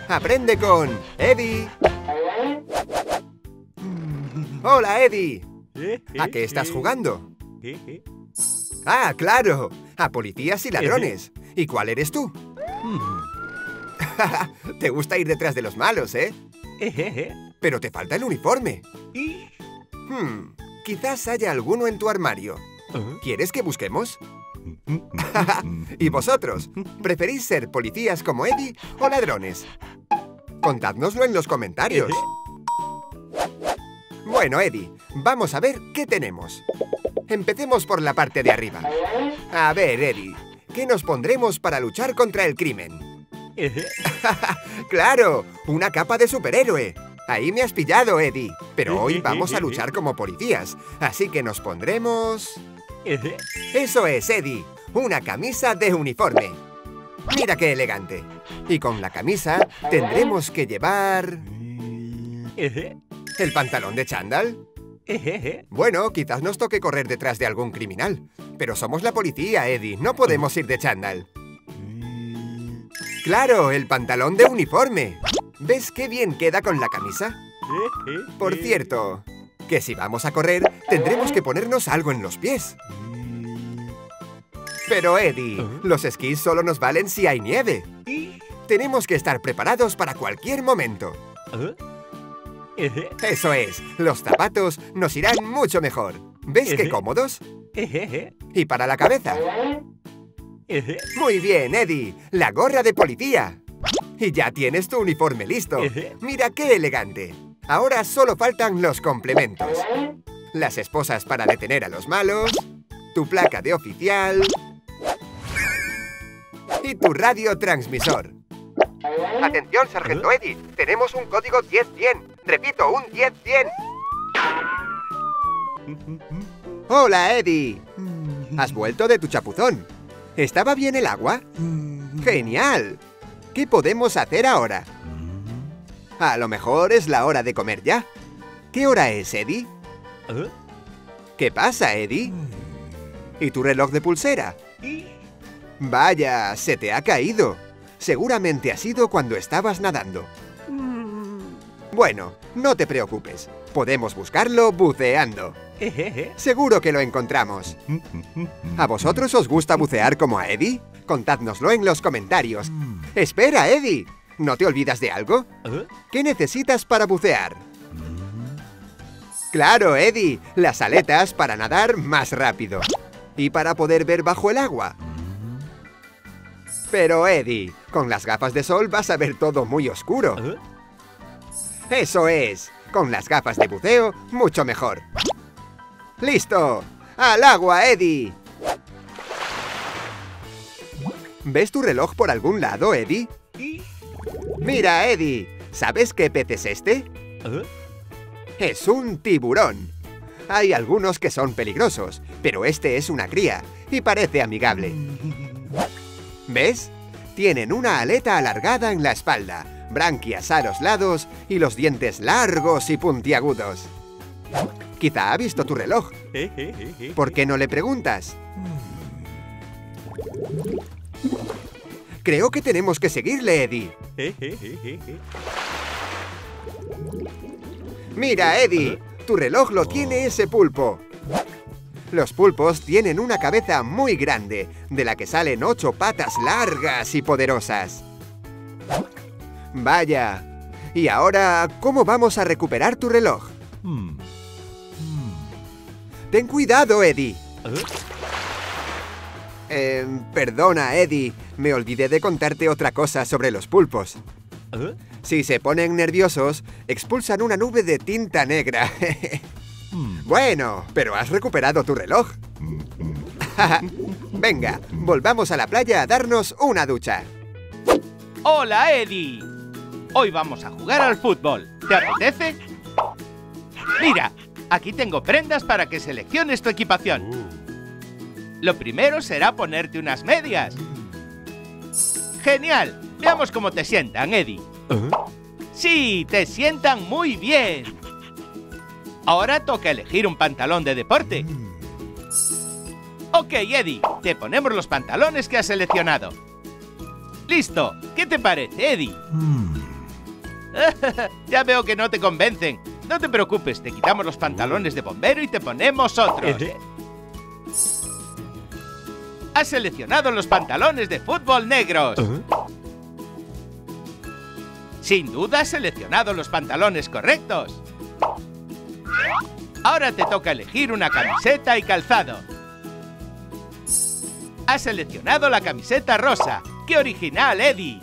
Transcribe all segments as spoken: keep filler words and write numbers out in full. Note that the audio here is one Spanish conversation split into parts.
Aprende con Eddie. Hola, Eddie. ¿A qué estás jugando? Ah, claro. A policías y ladrones. ¿Y cuál eres tú? Te gusta ir detrás de los malos, ¿eh? Pero te falta el uniforme. Hmm, quizás haya alguno en tu armario. ¿Quieres que busquemos? ¿Y vosotros? ¿Preferís ser policías como Eddie o ladrones? Contádnoslo en los comentarios. Bueno, Eddie, vamos a ver qué tenemos. Empecemos por la parte de arriba. A ver, Eddie, ¿qué nos pondremos para luchar contra el crimen? ¡Claro! ¡Una capa de superhéroe! Ahí me has pillado, Eddie. Pero hoy vamos a luchar como policías, así que nos pondremos... ¡Eso es, Eddie! Una camisa de uniforme. ¡Mira qué elegante! Y con la camisa tendremos que llevar... ¿El pantalón de chándal? Bueno, quizás nos toque correr detrás de algún criminal. Pero somos la policía, Eddie. No podemos ir de chándal. ¡Claro! ¡El pantalón de uniforme! ¿Ves qué bien queda con la camisa? Por cierto, que si vamos a correr, tendremos que ponernos algo en los pies. Pero, Eddie, los esquís solo nos valen si hay nieve. Tenemos que estar preparados para cualquier momento. Eso es, los zapatos nos irán mucho mejor. ¿Ves qué cómodos? ¿Y para la cabeza? Muy bien, Eddie, la gorra de policía. Y ya tienes tu uniforme listo. Mira qué elegante. Ahora solo faltan los complementos. Las esposas para detener a los malos, tu placa de oficial y tu radiotransmisor. Atención, sargento Eddie. Tenemos un código diez cien. Repito, un diez cien. Hola, Eddie. ¿Has vuelto de tu chapuzón? ¿Estaba bien el agua? ¡Genial! ¿Qué podemos hacer ahora? A lo mejor es la hora de comer ya. ¿Qué hora es, Eddie? ¿Qué pasa, Eddie? ¿Y tu reloj de pulsera? Vaya, se te ha caído. Seguramente ha sido cuando estabas nadando. Bueno, no te preocupes. Podemos buscarlo buceando. Seguro que lo encontramos. ¿A vosotros os gusta bucear como a Eddie? Contádnoslo en los comentarios. ¡Espera, Eddie! ¿No te olvidas de algo? ¿Qué necesitas para bucear? ¡Claro, Eddie! Las aletas para nadar más rápido. Y para poder ver bajo el agua. Pero, Eddie, con las gafas de sol vas a ver todo muy oscuro. ¡Eso es! Con las gafas de buceo, mucho mejor. ¡Listo! ¡Al agua, Eddie! ¿Ves tu reloj por algún lado, Eddie? Mira, Eddie, ¿sabes qué pez es este? Es un tiburón. Hay algunos que son peligrosos, pero este es una cría y parece amigable. ¿Ves? Tienen una aleta alargada en la espalda, branquias a los lados y los dientes largos y puntiagudos. Quizá ha visto tu reloj. ¿Por qué no le preguntas? Creo que tenemos que seguirle, Eddie. Mira, Eddie, tu reloj lo tiene ese pulpo. Los pulpos tienen una cabeza muy grande, de la que salen ocho patas largas y poderosas. Vaya. ¿Y ahora cómo vamos a recuperar tu reloj? Ten cuidado, Eddie. Eh, perdona, Eddie. Me olvidé de contarte otra cosa sobre los pulpos. Si se ponen nerviosos, expulsan una nube de tinta negra. Bueno, pero has recuperado tu reloj. Venga, volvamos a la playa a darnos una ducha. ¡Hola, Eddie! Hoy vamos a jugar al fútbol. ¿Te apetece? Mira, aquí tengo prendas para que selecciones tu equipación. Lo primero será ponerte unas medias. ¡Genial! Veamos cómo te sientan, Eddie. ¡Sí! ¡Te sientan muy bien! Ahora toca elegir un pantalón de deporte. Ok, Eddie, te ponemos los pantalones que has seleccionado. ¡Listo! ¿Qué te parece, Eddie? Ya veo que no te convencen. No te preocupes, te quitamos los pantalones de bombero y te ponemos otros. Has seleccionado los pantalones de fútbol negros. Sin duda has seleccionado los pantalones correctos. Ahora te toca elegir una camiseta y calzado. Has seleccionado la camiseta rosa. ¡Qué original, Eddie!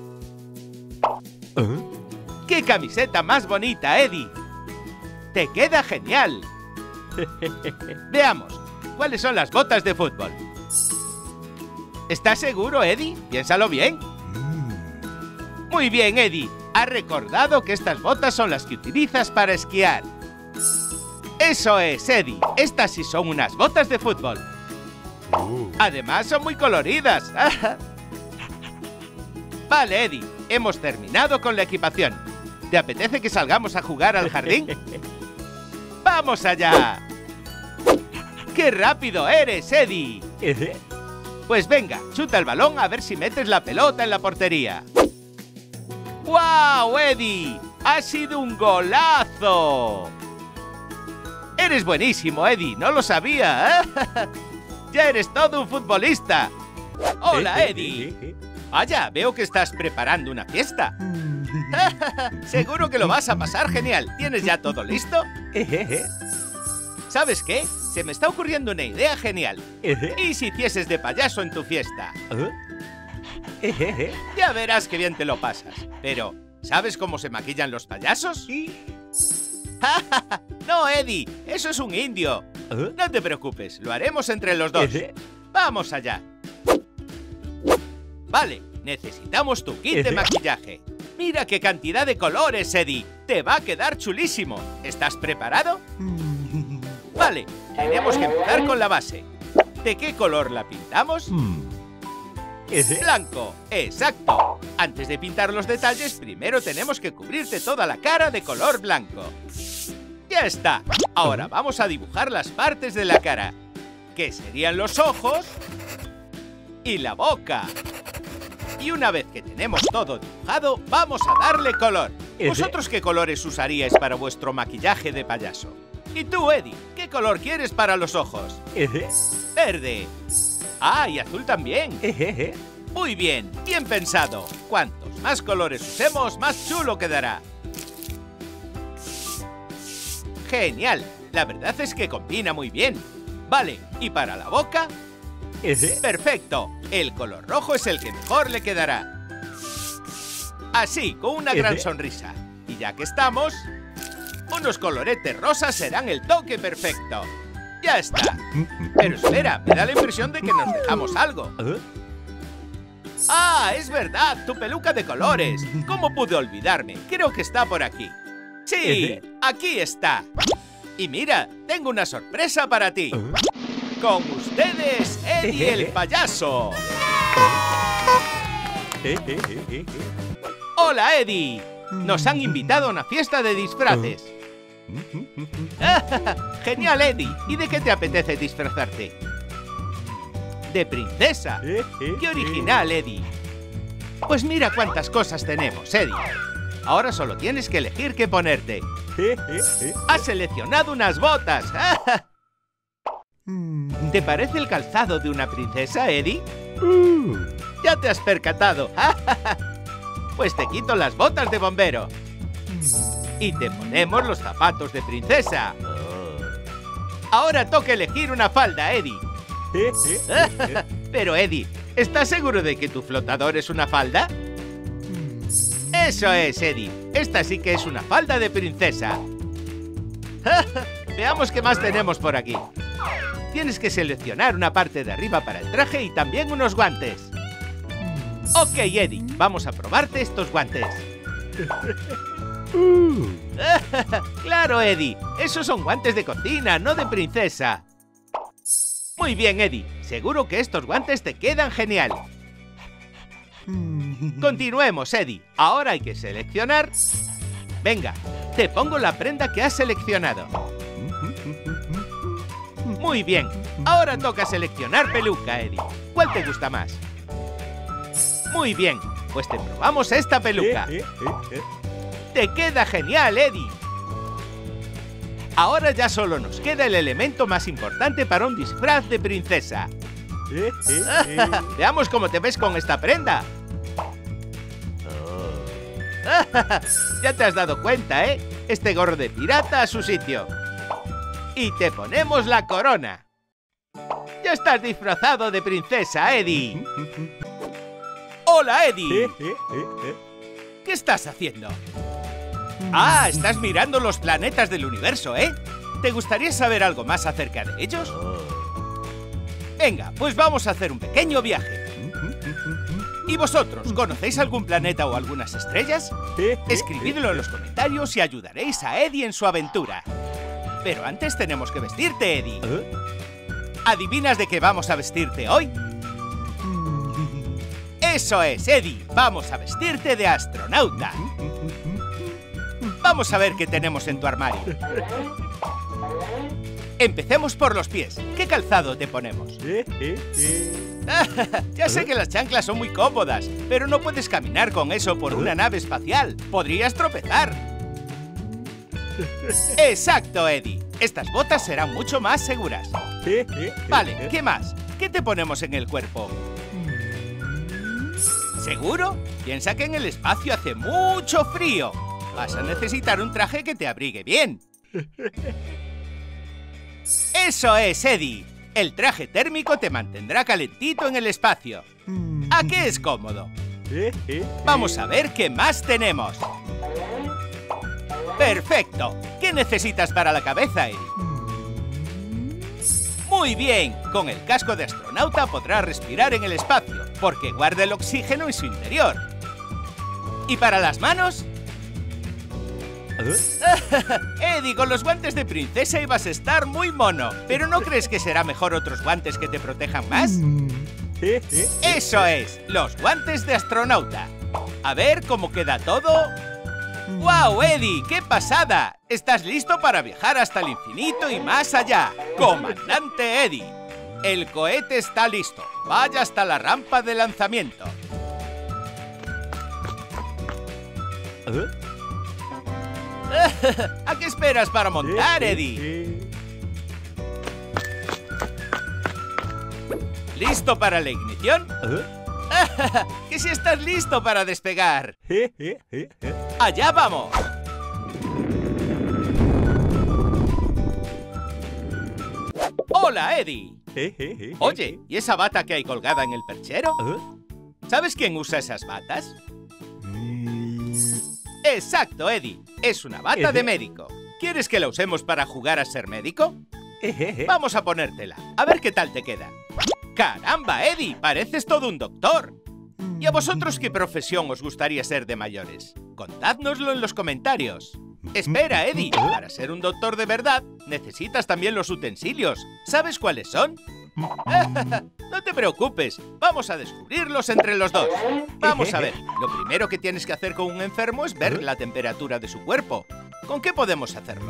¡Qué camiseta más bonita, Eddie! ¡Te queda genial! Veamos, ¿cuáles son las botas de fútbol? ¿Estás seguro, Eddie? Piénsalo bien. Muy bien, Eddie. Has recordado que estas botas son las que utilizas para esquiar. Eso es, Eddie. Estas sí son unas botas de fútbol. Además, son muy coloridas. Vale, Eddie. Hemos terminado con la equipación. ¿Te apetece que salgamos a jugar al jardín? ¡Vamos allá! ¡Qué rápido eres, Eddie! Pues venga, chuta el balón a ver si metes la pelota en la portería. ¡Guau, Eddie! ¡Ha sido un golazo! Eres buenísimo, Eddie. No lo sabía, ¿eh? ¡Ya eres todo un futbolista! ¡Hola, Eddie! Vaya, veo que estás preparando una fiesta. Seguro que lo vas a pasar genial. ¿Tienes ya todo listo? ¿Sabes qué? Se me está ocurriendo una idea genial. ¿Y si hicieses de payaso en tu fiesta? Ya verás qué bien te lo pasas. Pero, ¿sabes cómo se maquillan los payasos? No, Eddie, eso es un indio. No te preocupes, lo haremos entre los dos. Vamos allá. Vale, necesitamos tu kit de maquillaje. Mira qué cantidad de colores, Eddie. Te va a quedar chulísimo. ¿Estás preparado? Vale, tenemos que empezar con la base. ¿De qué color la pintamos? Blanco, exacto. Antes de pintar los detalles, primero tenemos que cubrirte toda la cara de color blanco. Ya está. Ahora vamos a dibujar las partes de la cara, que serían los ojos y la boca. Y una vez que tenemos todo dibujado, vamos a darle color. ¿Vosotros qué colores usaríais para vuestro maquillaje de payaso? Y tú, Eddie, ¿qué color quieres para los ojos? Verde. Ah, y azul también. Muy bien, bien pensado. Cuantos más colores usemos, más chulo quedará. Genial. La verdad es que combina muy bien. Vale, ¿y para la boca? Perfecto. El color rojo es el que mejor le quedará. Así, con una gran sonrisa. Y ya que estamos, unos coloretes rosas serán el toque perfecto. ¡Ya está! Pero espera, me da la impresión de que nos dejamos algo. ¡Ah, es verdad! ¡Tu peluca de colores! ¿Cómo pude olvidarme? Creo que está por aquí. ¡Sí! ¡Aquí está! Y mira, tengo una sorpresa para ti. Con ustedes, Eddie el payaso. ¡Hola, Eddie! Nos han invitado a una fiesta de disfraces. ¡Genial, Eddie! ¿Y de qué te apetece disfrazarte? ¡De princesa! ¡Qué original, Eddie! Pues mira cuántas cosas tenemos, Eddie. Ahora solo tienes que elegir qué ponerte. ¡Has seleccionado unas botas! ¿Te parece el calzado de una princesa, Eddie? ¡Ya te has percatado! Pues te quito las botas de bombero. Y te ponemos los zapatos de princesa. Ahora toca elegir una falda, Eddie. Pero, Eddie, ¿estás seguro de que tu flotador es una falda? Eso es, Eddie. Esta sí que es una falda de princesa. Veamos qué más tenemos por aquí. Tienes que seleccionar una parte de arriba para el traje y también unos guantes. Ok, Eddie, vamos a probarte estos guantes. Claro, Eddie. Esos son guantes de cocina, no de princesa. Muy bien, Eddie. Seguro que estos guantes te quedan genial. Continuemos, Eddie. Ahora hay que seleccionar. Venga, te pongo la prenda que has seleccionado. Muy bien. Ahora toca seleccionar peluca, Eddie. ¿Cuál te gusta más? Muy bien. Pues te probamos esta peluca. ¡Te queda genial, Eddie! Ahora ya solo nos queda el elemento más importante para un disfraz de princesa. Veamos cómo te ves con esta prenda. Ya te has dado cuenta, ¿eh? Este gorro de pirata a su sitio. Y te ponemos la corona. Ya estás disfrazado de princesa, Eddie. ¡Hola, Eddie! ¿Qué estás haciendo? Ah, estás mirando los planetas del universo, ¿eh? ¿Te gustaría saber algo más acerca de ellos? Venga, pues vamos a hacer un pequeño viaje. ¿Y vosotros, conocéis algún planeta o algunas estrellas? Escribidlo en los comentarios y ayudaréis a Eddie en su aventura. Pero antes tenemos que vestirte, Eddie. ¿Adivinas de qué vamos a vestirte hoy? ¡Eso es, Eddie! Vamos a vestirte de astronauta. Vamos a ver qué tenemos en tu armario. Empecemos por los pies. ¿Qué calzado te ponemos? Ya sé que las chanclas son muy cómodas, pero no puedes caminar con eso por una nave espacial. Podrías tropezar. Exacto, Eddie. Estas botas serán mucho más seguras. Vale, ¿qué más? ¿Qué te ponemos en el cuerpo? ¿Seguro? Piensa que en el espacio hace mucho frío. Vas a necesitar un traje que te abrigue bien. ¡Eso es, Eddie! El traje térmico te mantendrá calentito en el espacio. ¿A qué es cómodo? Vamos a ver qué más tenemos. ¡Perfecto! ¿Qué necesitas para la cabeza, Eddie? Muy bien, con el casco de astronauta podrás respirar en el espacio, porque guarda el oxígeno en su interior. ¿Y para las manos? Eddie, con los guantes de princesa ibas a estar muy mono. ¿Pero no crees que será mejor otros guantes que te protejan más? ¡Eso es! Los guantes de astronauta. A ver cómo queda todo. ¡Guau, Eddie! ¡Qué pasada! Estás listo para viajar hasta el infinito y más allá. Comandante Eddie, el cohete está listo. Vaya hasta la rampa de lanzamiento. ¿A qué esperas para montar, Eddie? ¿Listo para la ignición? ¡Que si estás listo para despegar! ¡Allá vamos! ¡Hola, Eddie! Oye, ¿y esa bata que hay colgada en el perchero? ¿Sabes quién usa esas batas? ¡Exacto, Eddie! Es una bata de médico. ¿Quieres que la usemos para jugar a ser médico? Vamos a ponértela, a ver qué tal te queda. ¡Caramba, Eddie! Pareces todo un doctor. ¿Y a vosotros qué profesión os gustaría ser de mayores? Contádnoslo en los comentarios. Espera, Eddie, para ser un doctor de verdad, necesitas también los utensilios. ¿Sabes cuáles son? No te preocupes, vamos a descubrirlos entre los dos. Vamos a ver, lo primero que tienes que hacer con un enfermo es ver la temperatura de su cuerpo. ¿Con qué podemos hacerlo?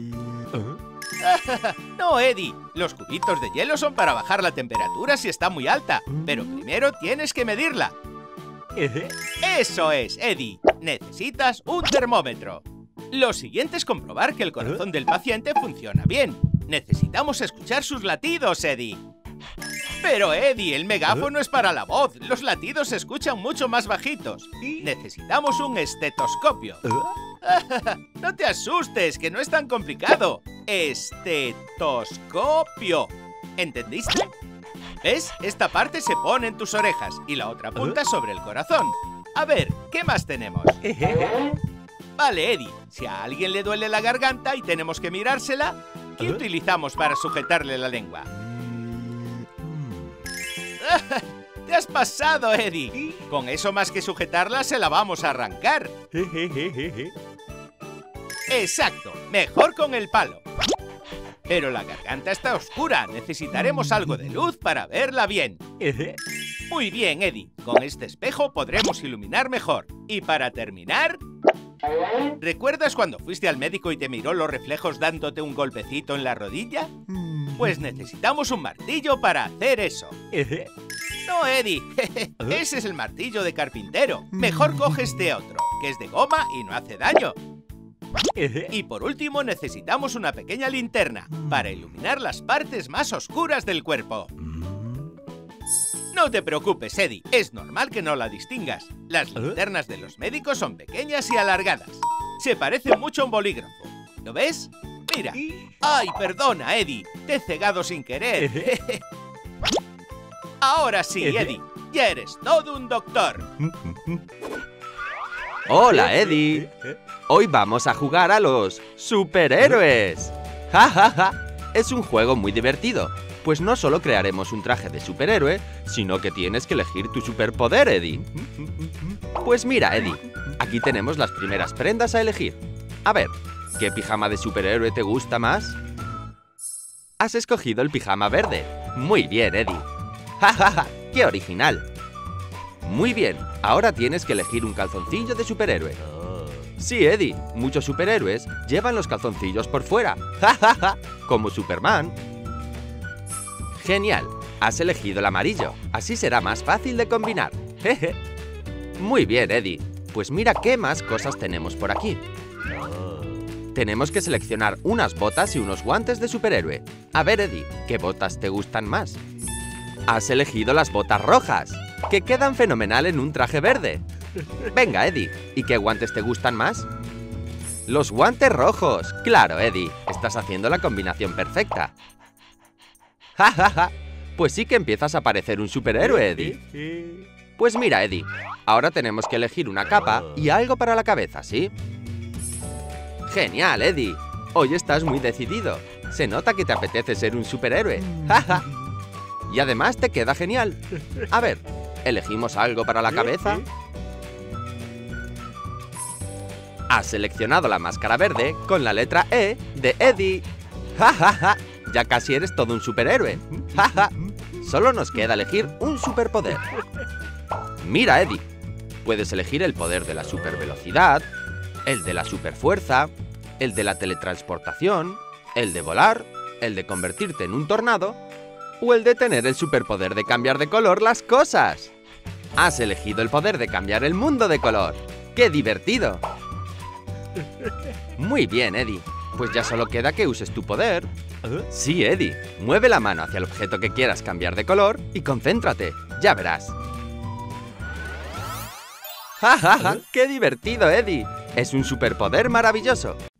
No, Eddie, los cubitos de hielo son para bajar la temperatura si está muy alta, pero primero tienes que medirla. ¡Eso es, Eddie! Necesitas un termómetro. Lo siguiente es comprobar que el corazón del paciente funciona bien. Necesitamos escuchar sus latidos, Eddie. Pero, Eddie, el megáfono es para la voz. Los latidos se escuchan mucho más bajitos. Necesitamos un estetoscopio. No te asustes, que no es tan complicado. Estetoscopio. ¿Entendiste? ¿Ves? Esta parte se pone en tus orejas y la otra punta sobre el corazón. A ver, ¿qué más tenemos? Vale, Eddie, si a alguien le duele la garganta y tenemos que mirársela, ¿qué utilizamos para sujetarle la lengua? ¡Te has pasado, Eddie! Con eso más que sujetarla, se la vamos a arrancar. Exacto, mejor con el palo. Pero la garganta está oscura, necesitaremos algo de luz para verla bien. Muy bien, Eddie, con este espejo podremos iluminar mejor. Y para terminar... ¿Recuerdas cuando fuiste al médico y te miró los reflejos dándote un golpecito en la rodilla? Pues necesitamos un martillo para hacer eso. No, Eddie, ese es el martillo de carpintero. Mejor coge este otro, porque es de goma y no hace daño. Y por último necesitamos una pequeña linterna para iluminar las partes más oscuras del cuerpo. No te preocupes, Eddie, es normal que no la distingas. Las linternas de los médicos son pequeñas y alargadas. Se parecen mucho a un bolígrafo. ¿Lo ves? Mira. ¡Ay, perdona, Eddie! Te he cegado sin querer. Ahora sí, Eddie. Ya eres todo un doctor. Hola, Eddie. Hoy vamos a jugar a los superhéroes. ¡Ja, ja, ja! Es un juego muy divertido, pues no solo crearemos un traje de superhéroe, sino que tienes que elegir tu superpoder, Eddie. Pues mira, Eddie, aquí tenemos las primeras prendas a elegir. A ver, ¿qué pijama de superhéroe te gusta más? Has escogido el pijama verde. Muy bien, Eddie. ¡Ja, ja, ja! ¡Qué original! Muy bien, ahora tienes que elegir un calzoncillo de superhéroe. Sí, Eddie, muchos superhéroes llevan los calzoncillos por fuera. ¡Ja, ja, ja! Como Superman. Genial, has elegido el amarillo, así será más fácil de combinar. Jeje. Muy bien, Eddie, pues mira qué más cosas tenemos por aquí. Tenemos que seleccionar unas botas y unos guantes de superhéroe. A ver, Eddie, ¿qué botas te gustan más? Has elegido las botas rojas, que quedan fenomenal en un traje verde. Venga, Eddie, ¿y qué guantes te gustan más? Los guantes rojos. Claro, Eddie, estás haciendo la combinación perfecta. ¡Ja, ja, ja! Pues sí que empiezas a parecer un superhéroe, Eddie. Pues mira, Eddie, ahora tenemos que elegir una capa y algo para la cabeza, ¿sí? ¡Genial, Eddie! Hoy estás muy decidido. Se nota que te apetece ser un superhéroe. ¡Ja, ja! Y además te queda genial. A ver, ¿elegimos algo para la cabeza? Has seleccionado la máscara verde con la letra E de Eddie. ¡Ja, ja, ja! Ya casi eres todo un superhéroe. ¡Ja, ja! Solo nos queda elegir un superpoder. Mira, Eddie, puedes elegir el poder de la supervelocidad, el de la superfuerza, el de la teletransportación, el de volar, el de convertirte en un tornado o el de tener el superpoder de cambiar de color las cosas. Has elegido el poder de cambiar el mundo de color. ¡Qué divertido! Muy bien, Eddie. Pues ya solo queda que uses tu poder. Sí, Eddie. Mueve la mano hacia el objeto que quieras cambiar de color y concéntrate. Ya verás. ¡Ja, ja, ja! ¡Qué divertido, Eddie! Es un superpoder maravilloso.